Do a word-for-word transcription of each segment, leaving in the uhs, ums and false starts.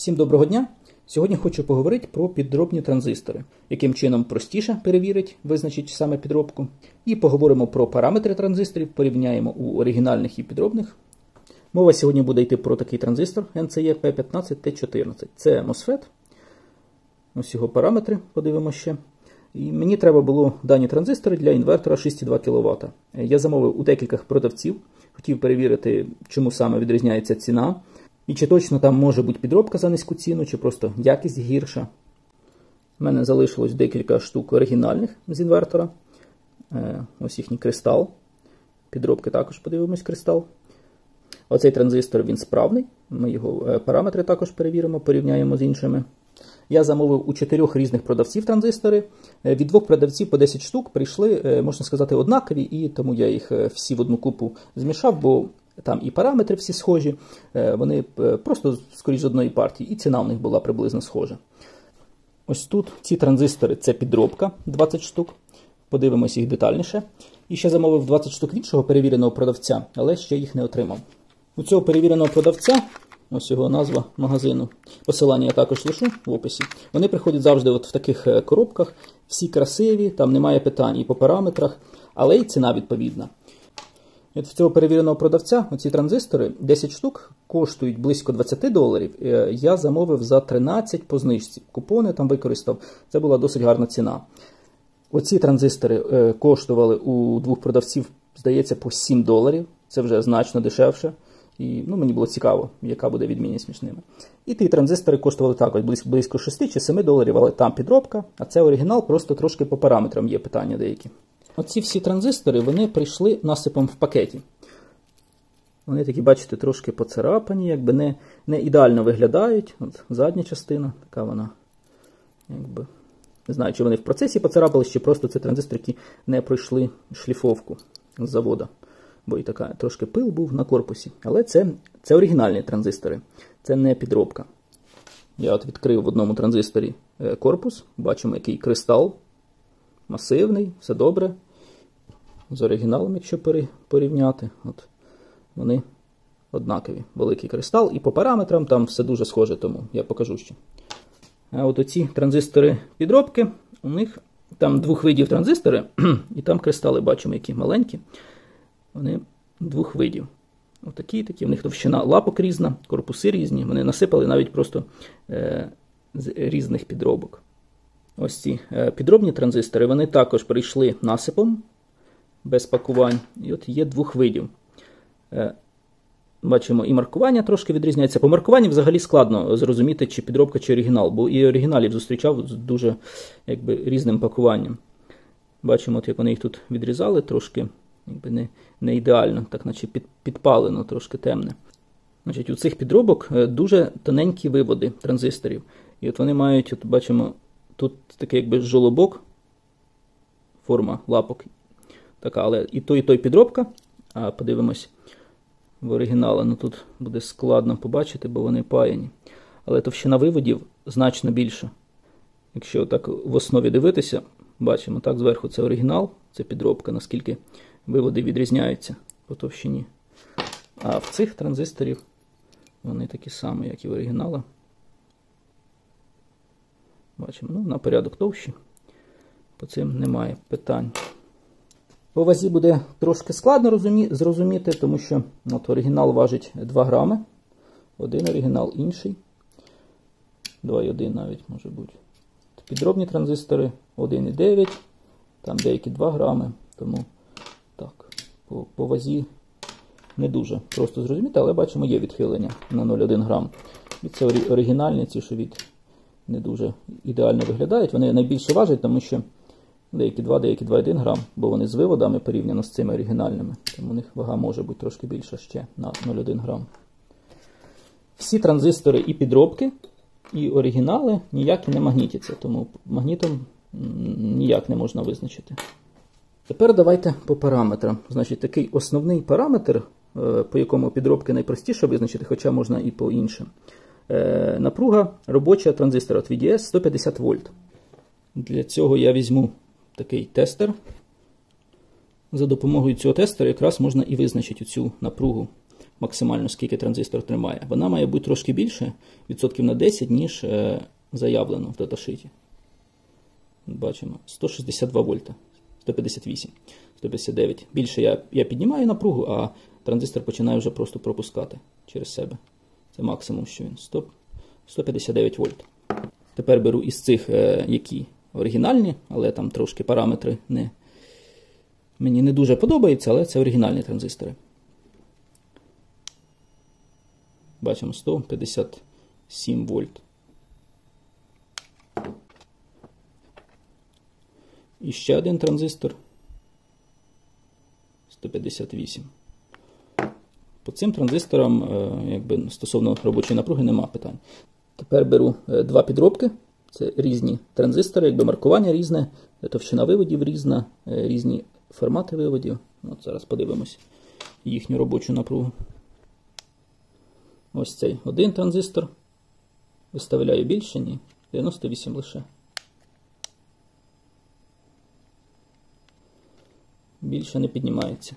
Всім доброго дня! Сьогодні хочу поговорити про підробні транзистори, яким чином простіше перевірити, визначити саме підробку. І поговоримо про параметри транзисторів, порівняємо у оригінальних і підробних. Мова сьогодні буде йти про такий транзистор ен це є пі п'ятнадцять те чотирнадцять. Це мосфет. Ось його параметри, подивимося ще. І мені треба було дані транзистори для інвертора шість цілих дві кіловата. Я замовив у декількох продавців, хотів перевірити, чому саме відрізняється ціна. І чи точно там може бути підробка за низьку ціну, чи просто якість гірша. У мене залишилось декілька штук оригінальних з інвертора. Ось їхній кристал. Підробки також подивимось кристал. Оцей транзистор він справний. Ми його параметри також перевіримо, порівняємо з іншими. Я замовив у чотирьох різних продавців транзистори. Від двох продавців по десять штук прийшли, можна сказати, однакові, і тому я їх всі в одну купу змішав, бо там і параметри всі схожі, вони просто, скоріш, з одної партії, і ціна в них була приблизно схожа. Ось тут ці транзистори – це підробка, двадцять штук. Подивимось їх детальніше. І ще замовив двадцять штук іншого перевіреного продавця, але ще їх не отримав. У цього перевіреного продавця, ось його назва магазину, посилання я також лишу в описі, вони приходять завжди от в таких коробках, всі красиві, там немає питань і по параметрах, але й ціна відповідна. Від цього перевіреного продавця оці транзистори, десять штук, коштують близько двадцять доларів. Я замовив за тринадцять по знижці. Купони там використав. Це була досить гарна ціна. Оці транзистори коштували у двох продавців, здається, по сім доларів. Це вже значно дешевше. І ну, мені було цікаво, яка буде відмінність між ними. І ті транзистори коштували також близько, близько шість чи сім доларів, але там підробка, а це оригінал, просто трошки по параметрам є питання деякі. Оці всі транзистори, вони прийшли насипом в пакеті. Вони такі, бачите, трошки поцарапані, якби не, не ідеально виглядають. От задня частина, така вона, якби, не знаю, чи вони в процесі поцарапались, чи просто це транзистори, які не пройшли шліфовку з завода. Бо і така, трошки пил був на корпусі. Але це, це оригінальні транзистори, це не підробка. Я от відкрив в одному транзисторі корпус, бачимо, який кристал. Масивний, все добре. З оригіналом, якщо порівняти, от вони однакові. Великий кристал. І по параметрам там все дуже схоже, тому я покажу ще. А от оці транзистори підробки, у них там двох видів транзистори, і там кристали бачимо, які маленькі. Вони двох видів. Отакі і такі. В них товщина лапок різна, корпуси різні. Вони насипали навіть просто е, з різних підробок. Ось ці підробні транзистори, вони також прийшли насипом, без пакувань. І от є двох видів. Бачимо, і маркування трошки відрізняється. По маркуванню взагалі складно зрозуміти, чи підробка, чи оригінал, бо і оригіналів зустрічав з дуже якби, різним пакуванням. Бачимо, от, як вони їх тут відрізали, трошки якби, не, не ідеально, так наче під, підпалено, трошки темне. Значить, у цих підробок дуже тоненькі виводи транзисторів. І от вони мають, от бачимо, тут такий якби жолобок, форма лапок, така, але і той, і той підробка. А подивимось в оригіналі, ну тут буде складно побачити, бо вони паяні. Але товщина виводів значно більша. Якщо так в основі дивитися, бачимо, так зверху це оригінал, це підробка, наскільки виводи відрізняються по товщині. А в цих транзисторів вони такі самі, як і в оригіналі. Бачимо, ну, на порядок товщі, по цим немає питань. По вазі буде трошки складно розумі... зрозуміти, тому що от, оригінал важить два грами. Один оригінал, інший. два і один навіть може бути. Підробні транзистори один і дев'ять, там деякі два грами. Тому так, по, по вазі не дуже просто зрозуміти, але бачимо, є відхилення на нуль цілих один грам. І це оригінальні, ці, що від не дуже ідеально виглядають. Вони найбільше важать, тому що деякі два, деякі два цілих один грам, бо вони з виводами порівняно з цими оригінальними. Тому у них вага може бути трошки більша ще на нуль цілих один грам. Всі транзистори і підробки, і оригінали ніякі не магнітяться, тому магнітом ніяк не можна визначити. Тепер давайте по параметрам. Значить, такий основний параметр, по якому підробки найпростіше визначити, хоча можна і по іншим. Напруга робоча транзистора від ві ді ес сто п'ятдесят вольт. Для цього я візьму такий тестер. За допомогою цього тестера якраз можна і визначити цю напругу максимально скільки транзистор тримає, вона має бути трошки більше, відсотків на десять, ніж е, заявлено в даташиті. Бачимо, сто шістдесят два вольта, сто п'ятдесят вісім, сто п'ятдесят дев'ять. Більше я, я піднімаю напругу, а транзистор починає вже просто пропускати через себе. Це максимум, що він. сто п'ятдесят дев'ять вольт. Тепер беру із цих, е, які оригінальні, але там трошки параметри не, мені не дуже подобаються, але це оригінальні транзистори. Бачимо сто п'ятдесят сім вольт. І ще один транзистор. сто п'ятдесят вісім. По цим транзисторам, якби, стосовно робочої напруги, нема питань. Тепер беру два підробки. Це різні транзистори, якби маркування різне, товщина виводів різна, різні формати виводів. От зараз подивимось їхню робочу напругу. Ось цей один транзистор. Виставляю більше, ні, дев'яносто вісім лише. Більше не піднімається.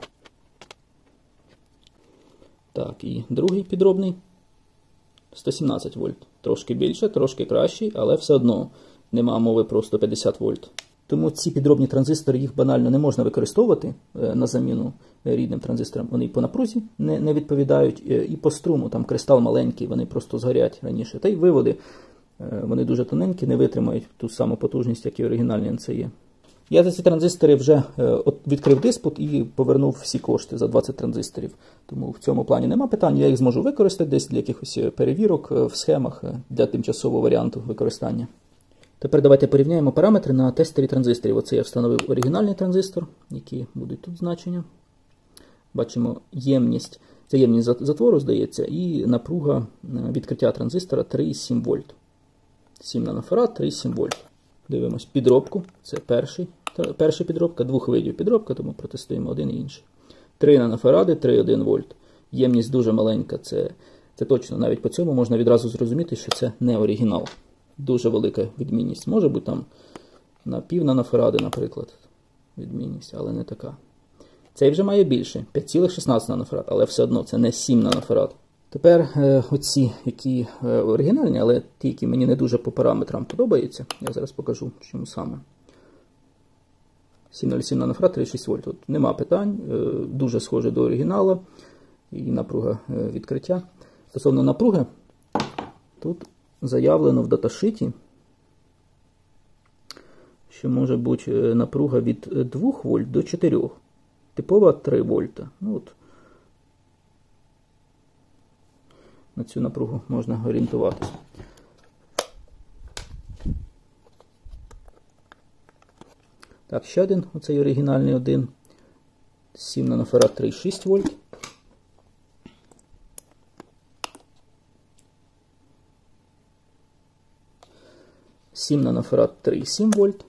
Так, і другий підробний. сто сімнадцять вольт. Трошки більше, трошки кращий, але все одно нема мови про сто п'ятдесят вольт. Тому ці підробні транзистори, їх банально не можна використовувати на заміну рідним транзисторам. Вони і по напрузі не, не відповідають, і по струму, там кристал маленький, вони просто згорять раніше. Та й виводи, вони дуже тоненькі, не витримають ту саму потужність, як і оригінальні ен це є. Я за ці транзистори вже відкрив диспут і повернув всі кошти за двадцять транзисторів. Тому в цьому плані нема питань, я їх зможу використати десь для якихось перевірок в схемах для тимчасового варіанту використання. Тепер давайте порівняємо параметри на тестері транзисторів. Оце я встановив оригінальний транзистор, які будуть тут значення. Бачимо ємність, це ємність затвору, здається, і напруга відкриття транзистора три цілих сім вольт. сім нанофарад, три цілих сім вольт. Дивимось підробку, це перший, перша підробка, двох видів підробка, тому протестуємо один і інший. три нанофаради, три цілих один вольт. Ємність дуже маленька, це, це точно, навіть по цьому можна відразу зрозуміти, що це не оригінал. Дуже велика відмінність. Може бути там на пів нанофаради, наприклад, відмінність, але не така. Цей вже має більше, п'ять цілих шістнадцять нанофарад, але все одно це не сім нанофарад. Тепер е, оці, які е, оригінальні, але ті, які мені не дуже по параметрам подобаються, я зараз покажу, чому саме. сім цілих сім нанофарад, тридцять шість вольт. Тут нема питань, е, дуже схоже до оригіналу і напруга е, відкриття. Стосовно напруги, тут заявлено в даташиті, що може бути напруга від двох вольт до чотирьох. Типова три вольта. Ну, от. На цю напругу можна орієнтуватися. Так, ще один, оцей оригінальний один. сім нанофарад, три цілих шість вольт. сім нанофарад, три цілих сім вольт.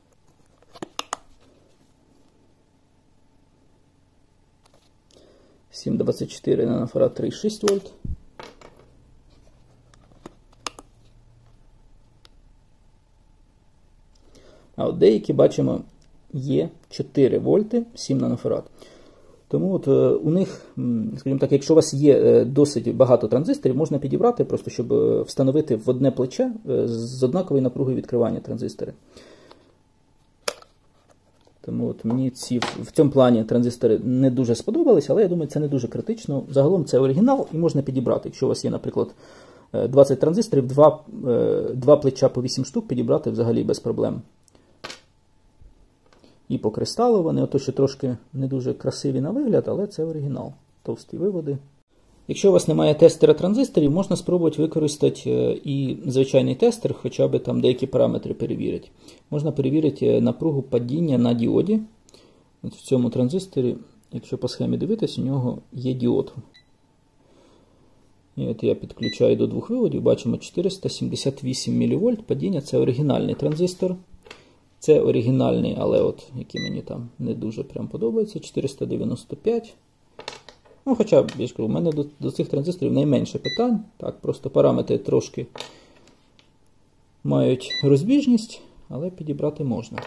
сім двадцять чотири нанофарад, три цілих шість вольт. А от деякі, бачимо, є чотири вольти, сім нанофарад. Тому от у них, скажімо так, якщо у вас є досить багато транзисторів, можна підібрати, просто щоб встановити в одне плече з однаковою напругою відкривання транзистори. Тому от мені ці в цьому плані транзистори не дуже сподобались, але я думаю, це не дуже критично. Загалом це оригінал і можна підібрати. Якщо у вас є, наприклад, двадцять транзисторів, два, два плеча по вісім штук підібрати взагалі без проблем. І по кристалу вони, ото що трошки не дуже красиві на вигляд, але це оригінал. Товсті виводи. Якщо у вас немає тестера транзисторів, можна спробувати використати і звичайний тестер, хоча б там деякі параметри перевірити. Можна перевірити напругу падіння на діоді. От в цьому транзисторі, якщо по схемі дивитись, у нього є діод. І от я підключаю до двох виводів, бачимо чотириста сімдесят вісім мілівольт падіння, це оригінальний транзистор. Це оригінальний, але от, які мені там не дуже прям подобаються, чотириста дев'яносто п'ять. Ну, хоча, я ж кажу, у мене до, до цих транзисторів найменше питань. Так, просто параметри трошки мають розбіжність, але підібрати можна.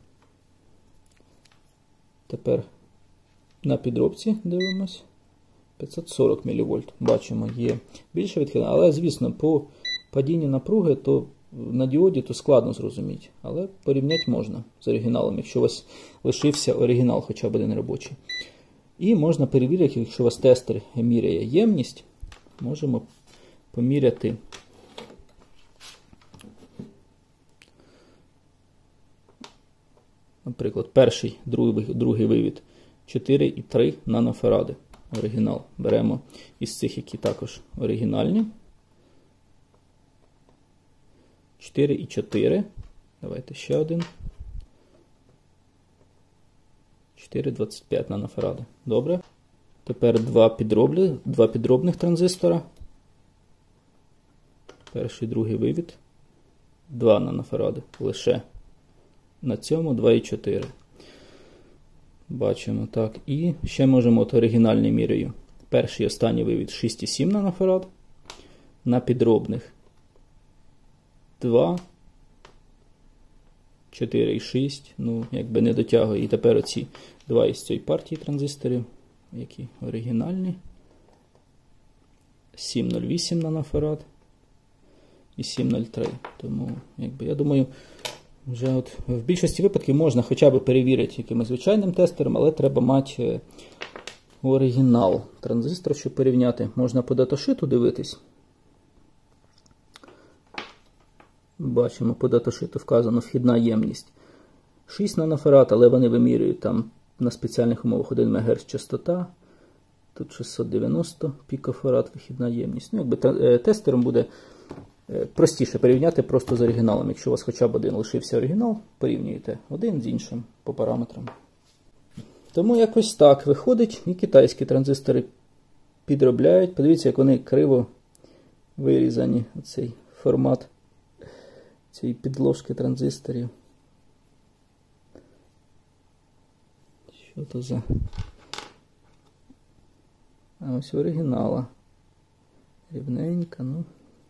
Тепер на підробці дивимось. п'ятсот сорок мілівольт. Бачимо, є більше відхилення. Але, звісно, по падінню напруги, то на діоді то складно зрозуміти. Але порівняти можна з оригіналом, якщо у вас лишився оригінал хоча б один робочий. І можна перевірити, якщо у вас тестер міряє ємність, можемо поміряти наприклад, перший, другий, другий вивід чотири і три нанофаради. Оригінал. Беремо із цих, які також оригінальні. чотири і чотири. Давайте ще один. чотири двадцять п'ять нанофаради. Добре. Тепер два, підроблі, два підробних транзистора. Перший, другий вивід. два нанофаради. Лише на цьому два і чотири. Бачимо так. І ще можемо от оригінальний міряю. Перший і останній вивід шість і сім нанофарад. На підробних два, чотири і шість. Ну, якби не дотягує. І тепер оці два із цієї партії транзисторів, які оригінальні. сім нуль вісім нанофарад і сім нуль три. Тому, якби, я думаю, вже от в більшості випадків можна хоча б перевірити якимось звичайним тестером, але треба мати оригінал транзистора, щоб порівняти. Можна по даташиту дивитись. Бачимо, по даташиту вказано вхідна ємність шість нанофарад, але вони вимірюють там на спеціальних умовах один мегагерц частота. Тут шістсот дев'яносто пікофарад вихідна ємність. Ну, якби тестером буде простіше порівняти просто з оригіналом. Якщо у вас хоча б один лишився оригінал, порівнюєте один з іншим по параметрам. Тому якось так виходить. І китайські транзистори підробляють. Подивіться, як вони криво вирізані. Оцей формат цієї підложки транзисторів. Що то за... А ось оригінала. Рівненька, ну...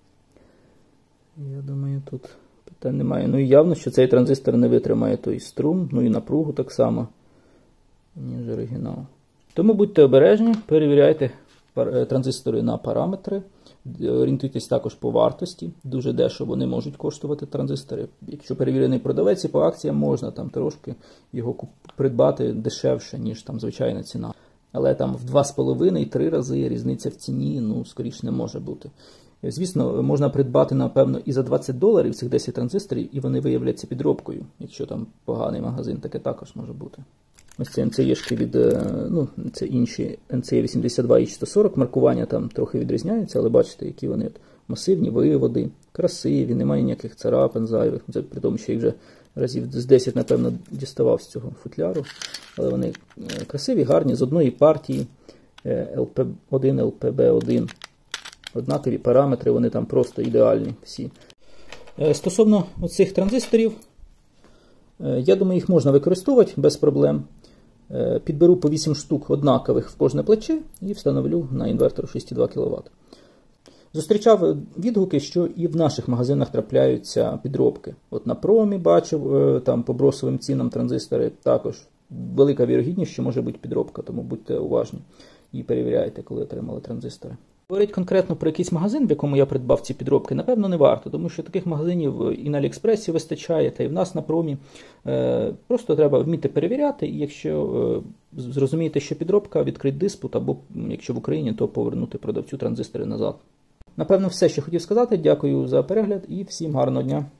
Я думаю, тут питань немає. Ну і явно, що цей транзистор не витримає той струм, ну і напругу так само, ніж оригінал. Тому будьте обережні, перевіряйте транзистори на параметри, орієнтуйтесь також по вартості. Дуже дешево не можуть коштувати транзистори. Якщо перевірений продавець і по акціям, можна там трошки його придбати дешевше, ніж там звичайна ціна. Але там в два з половиною - три рази різниця в ціні, ну, скоріше не може бути. Звісно, можна придбати, напевно, і за двадцять доларів цих десять транзисторів, і вони виявляться підробкою. Якщо там поганий магазин, таке також може бути. Ось це ен це є-шки від, ну, це інші ен це є вісімдесят два і сто сорок, маркування там трохи відрізняються, але бачите, які вони масивні виводи, красиві, немає ніяких царапин зайвих. Це при тому, що їх вже разів з десять, напевно, діставав з цього футляру. Але вони красиві, гарні, з одної партії, ел пі один, ел пі бі один. Однакові параметри, вони там просто ідеальні всі. Стосовно цих транзисторів, я думаю, їх можна використовувати без проблем. Підберу по вісім штук однакових в кожне плече і встановлю на інвертор шість і два кіловата. Зустрічав відгуки, що і в наших магазинах трапляються підробки. От на промі бачив, там по бросовим цінам транзистори також велика вірогідність, що може бути підробка, тому будьте уважні і перевіряйте, коли отримали транзистори. Говорити конкретно про якийсь магазин, в якому я придбав ці підробки, напевно, не варто, тому що таких магазинів і на Аліекспресі вистачає, та і в нас на промі. Просто треба вміти перевіряти, і якщо зрозумієте, що підробка, відкрити диспут, або якщо в Україні, то повернути продавцю транзистори назад. Напевно, все, що хотів сказати. Дякую за перегляд і всім гарного дня.